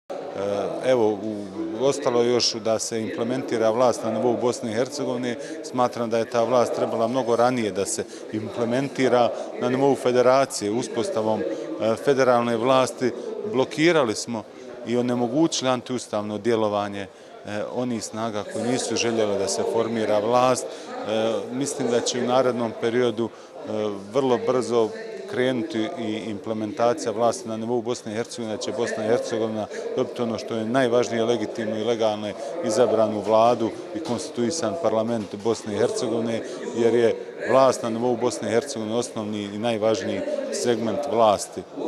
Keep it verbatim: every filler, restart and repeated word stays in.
Evo, ostalo je još da se implementira vlast na nivou Bosne i Hercegovine. Smatram da je ta vlast trebala mnogo ranije da se implementira na nivou federacije. Uspostavom federalne vlasti blokirali smo i onemogućili antiustavno djelovanje onih snaga koji nisu željeli da se formira vlast. Mislim da će u narednom periodu vrlo brzo krenuti i implementacija vlasti na nivou Bosne i Hercegovine, da će Bosna i Hercegovina dobiti ono što je najvažnije, legitimno i legalno izabranu vladu i konstituisan parlament Bosne i Hercegovine, jer je vlast na nivou Bosne i Hercegovine osnovni i najvažniji segment vlasti